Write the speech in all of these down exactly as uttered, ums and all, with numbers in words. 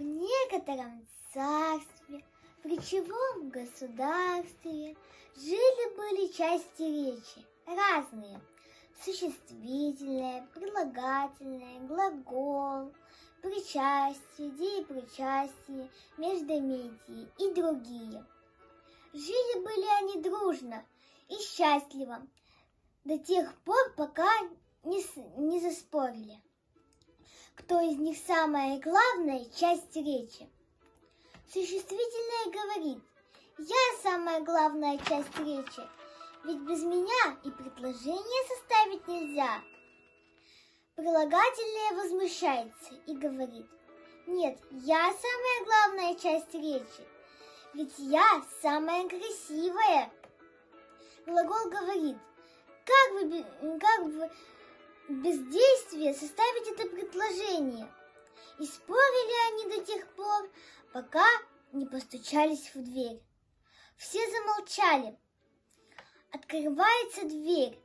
некотором царстве, в речевом государстве жили-были части речи разные. Существительное, прилагательное, глагол, причастие, деепричастие, междометие и другие. Жили-были они дружно и счастливо до тех пор, пока не, не заспорили, кто из них самая главная часть речи. Существительное говорит: «Я самая главная часть речи, ведь без меня и предложение составить нельзя». Прилагательное возмущается и говорит: «Нет, я самая главная часть речи, ведь я самая красивая». Глагол говорит: «Как вы, как вы без действия составить это предложение?» И спорили они до тех пор, пока не постучались в дверь. Все замолчали. Открывается дверь.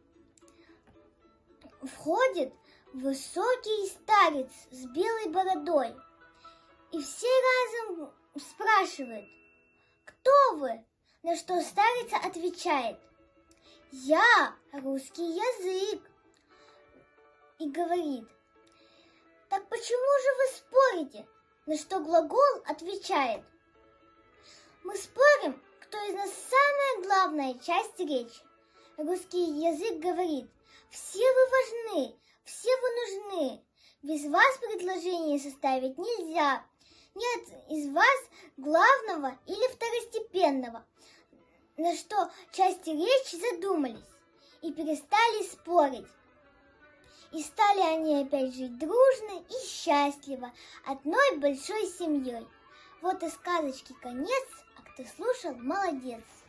Входит высокий старец с белой бородой. И все разом спрашивают: «Кто вы?» На что старец отвечает: «Я русский язык». И говорит: «Так почему же вы спорите?» На что глагол отвечает: «Мы спорим, кто из нас самая главная часть речи». Русский язык говорит: «Все вы важны, все вы нужны, без вас предложение составить нельзя. Нет из вас главного или второстепенного». На что части речи задумались и перестали спорить. И стали они опять жить дружно и счастливо, одной большой семьей. Вот и сказочки конец, а кто слушал, молодец.